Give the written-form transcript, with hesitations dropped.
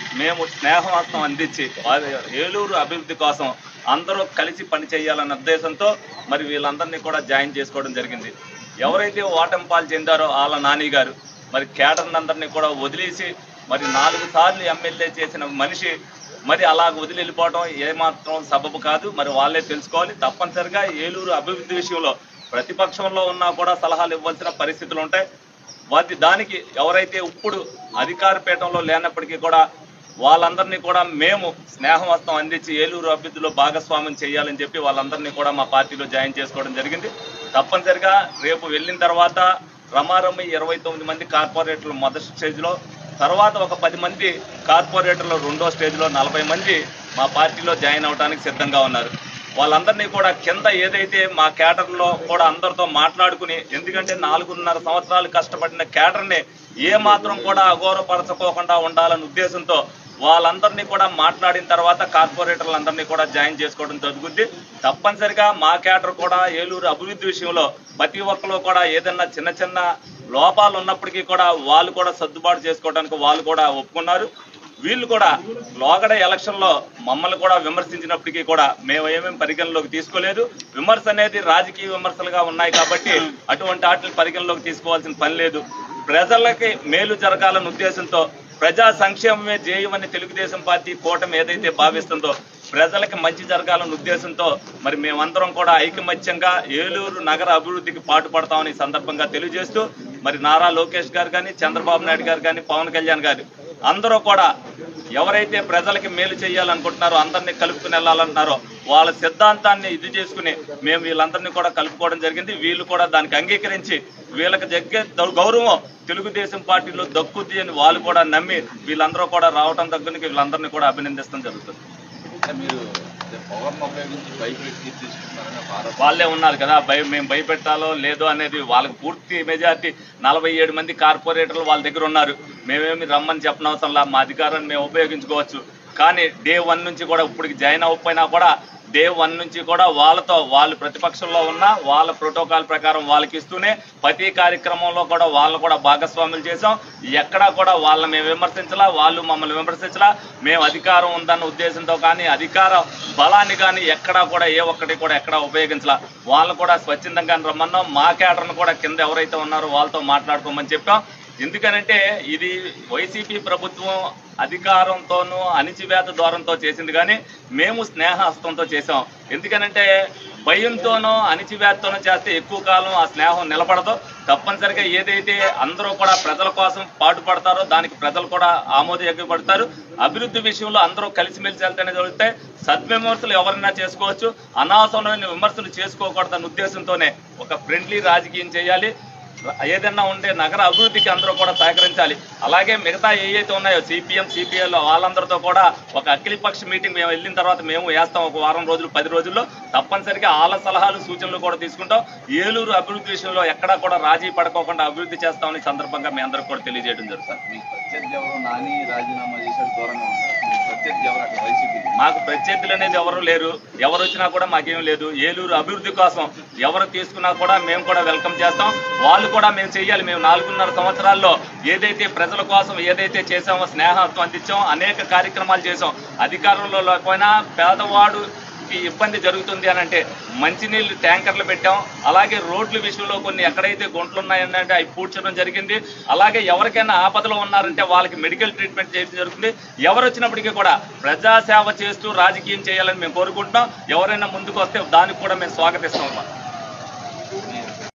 మేము స్నేహహస్తం అందించి ఏలూరు అభివృద్ధి కోసం అందరూ కలిసి పని చేయాలన్న ఉద్దేశంతో మరి వీళ్ళందరినీ కూడా జాయిన్ చేసుకోవడం జరిగింది. ఎవరైతే ఓటమి పాలు చెందారో వాళ్ళ నాని గారు మరి కేడర్ని అందరినీ కూడా వదిలేసి మరి 4 సార్లు ఎమ్మెల్యే చేసిన మనిషి మరి అలా వదిలి వెళ్ళిపోవడం ఏమాత్రం సబబు కాదు. మరి వాళ్ళే తెలుసుకోవాలి. తప్పనిసరిగా ఏలూరు అభివృద్ధి విషయంలో ప్రతిపక్షంలో ఉన్నా కూడా సలహాలు ఇవ్వాల్సిన పరిస్థితులు ఉంటాయి. దానికి ఎవరైతే ఇప్పుడు అధికార పీఠంలో లేనప్పటికీ కూడా వాళ్ళందరినీ కూడా మేము స్నేహహస్తం అందించి ఏలూరు అభివృద్ధిలో భాగస్వామ్యం చేయాలని చెప్పి వాళ్ళందరినీ కూడా మా పార్టీలో జాయిన్ చేసుకోవడం జరిగింది. తప్పనిసరిగా రేపు వెళ్ళిన తర్వాత రమారమ్మ 29 మంది కార్పొరేటర్లు మొదటి స్టేజ్లో, తర్వాత ఒక 10 మంది కార్పొరేటర్లు రెండో స్టేజ్లో, 40 మంది మా పార్టీలో జాయిన్ అవడానికి సిద్ధంగా ఉన్నారు. వాళ్ళందరినీ కూడా కింద ఏదైతే మా కేడర్లో కూడా అందరితో మాట్లాడుకుని, ఎందుకంటే 4.5 సంవత్సరాలు కష్టపడిన కేడర్ని ఏమాత్రం కూడా అగౌరవపరచుకోకుండా ఉండాలనే ఉద్దేశంతో వాళ్ళందరినీ కూడా మాట్లాడిన తర్వాత కార్పొరేటర్లందరినీ కూడా జాయిన్ చేసుకోవడం జరుగుద్ది. తప్పనిసరిగా మా కేడర్ కూడా ఏలూరు అభివృద్ధి విషయంలో ప్రతి ఒక్కరు కూడా ఏదన్నా చిన్న చిన్న లోపాలు ఉన్నప్పటికీ కూడా వాళ్ళు కూడా సర్దుబాటు చేసుకోవడానికి వాళ్ళు కూడా ఒప్పుకున్నారు. వీళ్ళు కూడా లోగడ ఎలక్షన్లో మమ్మల్ని కూడా విమర్శించినప్పటికీ కూడా మేము ఏమేమి పరిగణలోకి తీసుకోలేదు. విమర్శ అనేది రాజకీయ విమర్శలుగా ఉన్నాయి కాబట్టి అటువంటి వాటిని పరిగణలోకి తీసుకోవాల్సిన పని లేదు. ప్రజలకి మేలు జరగాలన్న ఉద్దేశంతో ప్రజా సంక్షేమమే ధ్యేయమని తెలుగుదేశం పార్టీ కూటమి ఏదైతే భావిస్తుందో ప్రజలకి మంచి జరగాలన్న ఉద్దేశంతో మరి మేమందరం కూడా ఐకమత్యంగా ఏలూరు నగర అభివృద్ధికి పాటుపడతామని సందర్భంగా తెలియజేస్తూ మరి నారా లోకేష్ గారు కానీ, చంద్రబాబు నాయుడు గారు కానీ, పవన్ కళ్యాణ్ గారు అందరూ కూడా ఎవరైతే ప్రజలకి మేలు చేయాలనుకుంటున్నారో అందరినీ కలుపుకుని వెళ్ళాలంటున్నారో వాళ్ళ సిద్ధాంతాన్ని ఇది చేసుకుని మేము వీళ్ళందరినీ కూడా కలుపుకోవడం జరిగింది. వీళ్ళు కూడా దానికి అంగీకరించి వీళ్ళకి దగ్గర గౌరవం తెలుగుదేశం పార్టీలో దక్కుద్ది అని వాళ్ళు కూడా నమ్మి వీళ్ళందరూ కూడా రావడం దగ్గరికి వీళ్ళందరినీ కూడా అభినందించడం జరుగుతుంది. వాళ్ళే ఉన్నారు కదా, మేము భయపెట్టాలో లేదో అనేది వాళ్ళకి పూర్తి మెజార్టీ 47 మంది కార్పొరేటర్లు వాళ్ళ దగ్గర ఉన్నారు. మేమేమి రమ్మని చెప్పనవసరంలా, మా అధికారాన్ని మేము ఉపయోగించుకోవచ్చు. కానీ డే 1 నుంచి కూడా ఇప్పటికి జాయిన్ అవ్వకపోయినా కూడా డే 1 నుంచి కూడా వాళ్ళతో వాళ్ళు ప్రతిపక్షంలో ఉన్న వాళ్ళ ప్రోటోకాల్ ప్రకారం వాళ్ళకి ఇస్తూనే ప్రతి కార్యక్రమంలో కూడా వాళ్ళని కూడా భాగస్వాములు చేసాం. ఎక్కడా కూడా వాళ్ళని మేము విమర్శించలా, వాళ్ళు మమ్మల్ని విమర్శించలా. మేము అధికారం ఉందన్న ఉద్దేశంతో కానీ అధికార బలాన్ని కానీ ఎక్కడా కూడా ఏ ఒక్కటి కూడా ఎక్కడా ఉపయోగించలా. వాళ్ళని కూడా స్వచ్ఛందంగా రమ్మన్నాం. మా కేడర్ను కూడా కింద ఎవరైతే ఉన్నారో వాళ్ళతో మాట్లాడుకోమని చెప్పాం. ఎందుకనంటే ఇది వైసీపీ ప్రభుత్వం అధికారంతోనూ అణిచివేత ద్వారంతో చేసింది కానీ మేము స్నేహహస్తంతో చేసాం. ఎందుకనంటే భయంతోనో అణిచివేతతోనో చేస్తే ఎక్కువ కాలం ఆ స్నేహం నిలబడదు. తప్పనిసరిగా ఏదైతే అందరూ కూడా ప్రజల కోసం పాటుపడతారో దానికి ప్రజలు కూడా ఆమోదయోగ్యపడతారు. అభివృద్ధి విషయంలో అందరూ కలిసిమెలిసి వెళ్తేనే జరిగితే సద్విమర్శలు ఎవరైనా చేసుకోవచ్చు, అనవసరమైన విమర్శలు చేసుకోకూడదన్న ఉద్దేశంతోనే ఒక ఫ్రెండ్లీ రాజకీయం చేయాలి. ఏదన్నా ఉంటే నగర అభివృద్ధికి అందరూ కూడా సహకరించాలి. అలాగే మిగతా ఏవైతే ఉన్నాయో సిపిఎం సిపిఐ వాళ్ళందరితో కూడా ఒక అఖిలపక్ష మీటింగ్ మేము వెళ్ళిన తర్వాత మేము వేస్తాం. ఒక వారం రోజులు 10 రోజుల్లో తప్పనిసరిగా వాళ్ళ సలహాలు సూచనలు కూడా తీసుకుంటాం. ఏలూరు అభివృద్ధి విషయంలో ఎక్కడా కూడా రాజీ పడుకోకుండా అభివృద్ధి చేస్తామని సందర్భంగా మీ అందరికి కూడా తెలియజేయడం జరుగుతుంది. మీకు ప్రత్యర్థి ఎవరు నాని రాజీనామా చేశాడు దూరంగా ఉంటారు, ప్రత్యర్థి ఎవరు అక్కడ వైసీపీ? మాకు ప్రత్యర్థులు అనేది ఎవరు లేరు, ఎవరు వచ్చినా కూడా మాకేం లేదు. ఏలూరు అభివృద్ధి కోసం ఎవరు తీసుకున్నా కూడా మేము కూడా వెల్కమ్ చేస్తాం. వాళ్ళు కూడా మేము చేయాలి. మేము 4.5 సంవత్సరాల్లో ఏదైతే ప్రజల కోసం ఏదైతే చేసామో స్నేహత్వం అందించాం, అనేక కార్యక్రమాలు చేసాం. అధికారంలో లేకపోయినా పేదవాడు ఇబ్బంది జరుగుతుంది అని అంటే మంచినీళ్ళు ట్యాంకర్లు పెట్టాం. అలాగే రోడ్ల విషయంలో కొన్ని ఎక్కడైతే గుంటలు ఉన్నాయంటే అవి పూడ్చడం జరిగింది. అలాగే ఎవరికైనా ఆపదలో ఉన్నారంటే వాళ్ళకి మెడికల్ ట్రీట్మెంట్ చేయడం జరుగుతుంది. ఎవరు వచ్చినప్పటికీ కూడా ప్రజాసేవ చేస్తూ రాజకీయం చేయాలని మేము కోరుకుంటున్నాం. ఎవరైనా ముందుకు వస్తే దానికి కూడా మేము స్వాగతిస్తాం.